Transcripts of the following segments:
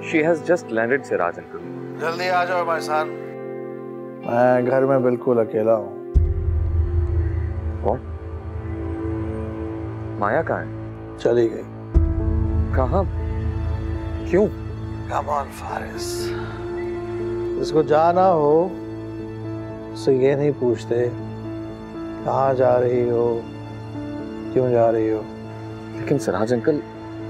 She has just landed, Siraj uncle. जल्दी आ जाओ भाई साहब। मैं घर में बिल्कुल अकेला हूँ। कौन? माया कहाँ है? चली गई। कहाँ? क्यों? Come on, Faris. जिसको जाना हो उससे ये नहीं पूछते कहाँ जा रही हो, क्यों जा रही हो। लेकिन सिराज अंकल,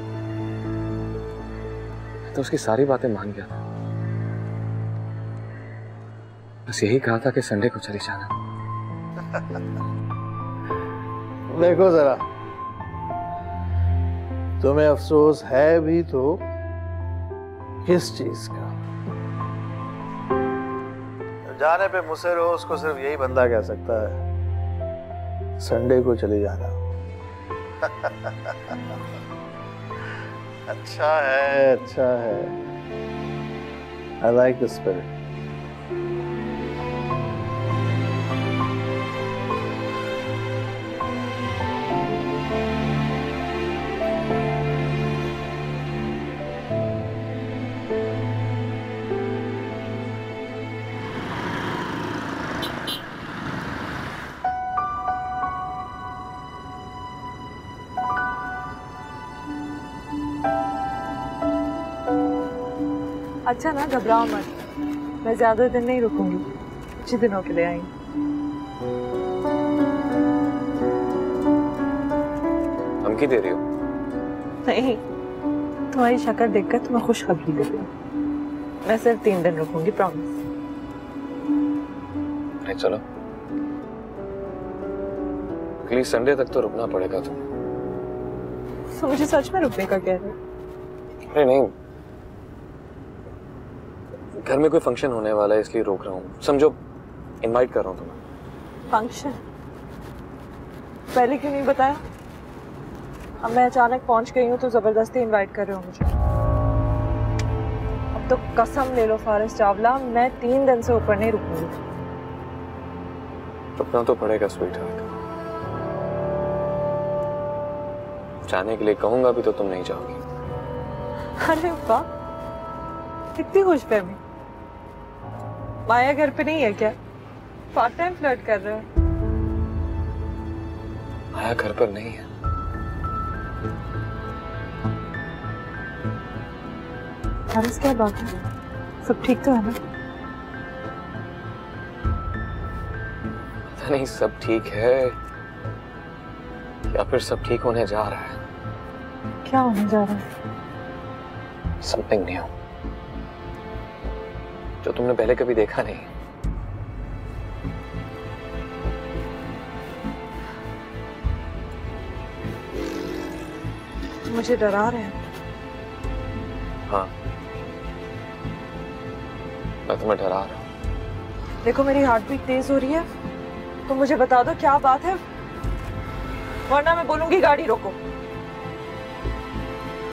तो उसकी सारी बातें मान गया था। बस यही कहा था कि संडे को चली जाना। देखो जरा, तुम्हें अफसोस है भी तो किस चीज का? जाने पे मुझसे रोज को सिर्फ यही बंदा कह सकता है, संडे को चली जाना। अच्छा है, अच्छा है। I like the spirit. अच्छा ना, घबराओ मत, मैं ज्यादा दिन नहीं रुकूंगी, कुछ ही दिनों के लिए आई। धमकी दे रही हो? नहीं, तुम्हारी शक्ल देखकर तुम्हें खुशखबरी दे रही हूँ। मैं सिर्फ 3 दिन रुकूंगी, प्रॉमिस। नहीं चलो, अगली संडे तक तो रुकना पड़ेगा तुम्हें। तो मुझे सच में रुकने का कह रहे हो? अरे नहीं, घर में कोई फंक्शन होने वाला है इसलिए रोक रहा हूँ। समझो, इनवाइट कर रहा हूँ तुम्हें। फंक्शन? पहले क्यों नहीं बताया? अब मैं अचानक पहुंच गई हूँ तो जबरदस्ती इनवाइट कर रहे हो मुझे। अब तो कसम ले लो फारिस चावला, मैं 3 दिन से ऊपर नहीं रुकूंगी। रुकना तो पड़ेगा स्वीट हार्ट। जाने के लिए कहूंगा भी तो तुम नहीं जाओगी। अरे वाह, कितनी खुशफहमी। माया घर पे नहीं है क्या? पार्ट टाइम फ्लर्ट कर रहे हो? माया घर पर नहीं है। फारिस क्या बात है? सब ठीक तो है ना? पता नहीं सब ठीक है या फिर सब ठीक होने जा रहा है। क्या होने जा रहा है? समथिंग न्यू जो तुमने पहले कभी देखा नहीं। मुझे डरा रहे हैं। हाँ, मैं तुम्हें डरा रहा हूँ। देखो, मेरी हार्ट बीट तेज हो रही है, तो मुझे बता दो क्या बात है, वरना मैं बोलूंगी गाड़ी रोको।